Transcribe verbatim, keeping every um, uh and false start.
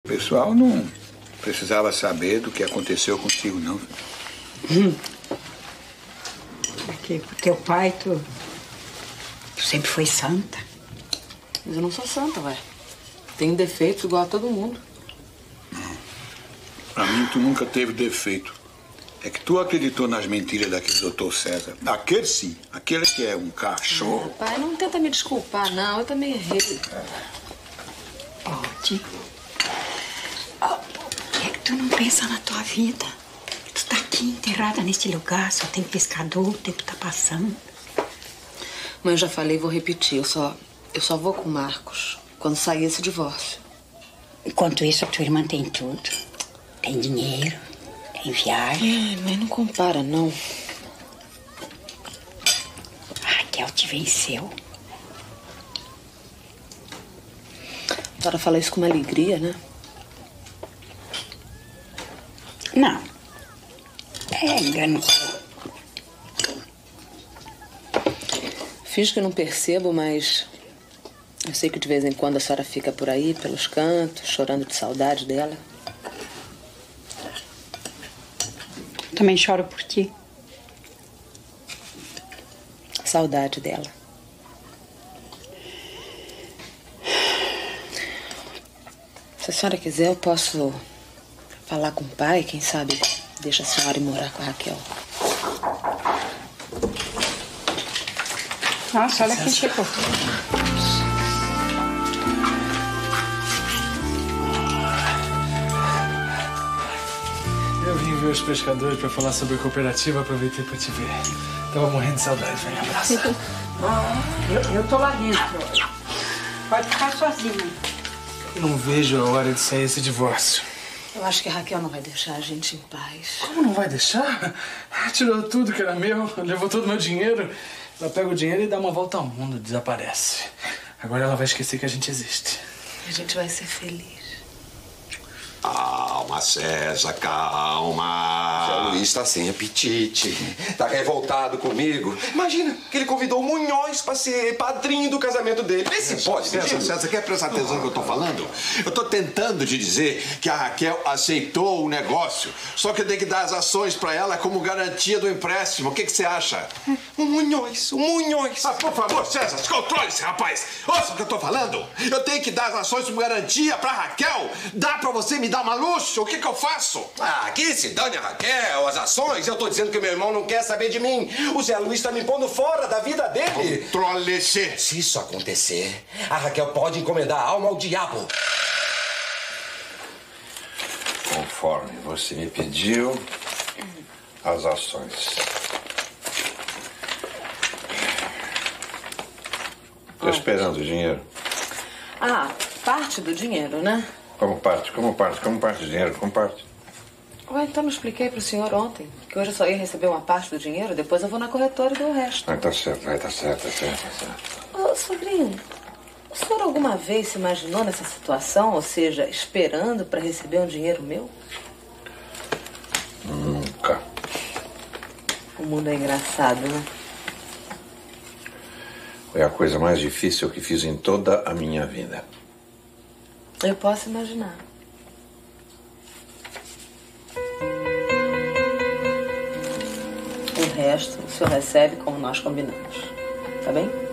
pessoal não precisava saber do que aconteceu contigo, não. Hum. Porque o teu pai, tu, tu sempre foi santa. Mas eu não sou santa, ué. Tenho defeitos igual a todo mundo. Não. Pra mim, tu nunca teve defeito. É que tu acreditou nas mentiras daquele doutor César. Aquele sim. Aquele que é um cachorro. Ah, pai, não tenta me desculpar, não. Eu também errei. Pode. Oh, por que é que tu não pensa na tua vida? Tu tá aqui enterrada neste lugar, só tem pescador, o tempo tá passando. Mãe, eu já falei e vou repetir. Eu só, eu só vou com o Marcos quando sair esse divórcio. Enquanto isso, a tua irmã tem tudo. Tem dinheiro, tem viagem. Ai, mãe, não compara, não. A Raquel te venceu. A senhora fala isso com uma alegria, né? Não. É engano. Fiz que não percebo, mas eu sei que de vez em quando a senhora fica por aí, pelos cantos, chorando de saudade dela. Também choro por ti. Saudade dela. Se a senhora quiser, eu posso falar com o pai, quem sabe deixa a senhora ir morar com a Raquel. Nossa, olha quem chegou. Eu vim ver os pescadores pra falar sobre a cooperativa, aproveitei pra te ver. Tava morrendo de saudade, vem me abraçar. eu, eu tô lá dentro. Pode ficar sozinha. Não vejo a hora de sair esse divórcio. Eu acho que a Raquel não vai deixar a gente em paz. Como não vai deixar? Tirou tudo que era meu, levou todo o meu dinheiro. Ela pega o dinheiro e dá uma volta ao mundo, desaparece. Agora ela vai esquecer que a gente existe. A gente vai ser feliz. Calma, César, calma. Seu Luiz tá sem apetite. Tá revoltado comigo. Imagina que ele convidou o Munhoz pra ser padrinho do casamento dele. Vê se pode, César, César, César, quer prestar atenção no que eu tô falando? Eu tô tentando te dizer que a Raquel aceitou o negócio. Só que eu tenho que dar as ações pra ela como garantia do empréstimo. O que que você acha? O Munhoz, o Munhoz. Ah, por favor, César, controle-se, rapaz. Ouça o que eu tô falando. Eu tenho que dar as ações como garantia pra Raquel. Dá pra você me dar uma luxo? O que que eu faço? Ah, que se dane a Raquel, as ações. Eu tô dizendo que meu irmão não quer saber de mim. O Zé Luiz tá me pondo fora da vida dele. Controle-se. Se isso acontecer, a Raquel pode encomendar a alma ao diabo. Conforme você me pediu, as ações. Tô esperando o dinheiro. Ah, parte do dinheiro, né? Como parte? Como parte? Como parte do dinheiro? Como parte? Ué, então não expliquei pro senhor ontem que hoje eu só ia receber uma parte do dinheiro, depois eu vou na corretora e dou o resto. Ah, tá certo, vai, tá certo, tá certo, tá certo. Ô, sobrinho, o senhor alguma vez se imaginou nessa situação, ou seja, esperando para receber um dinheiro meu? Nunca. O mundo é engraçado, né? Foi a coisa mais difícil que fiz em toda a minha vida. Eu posso imaginar. O resto o senhor recebe como nós combinamos. Tá bem?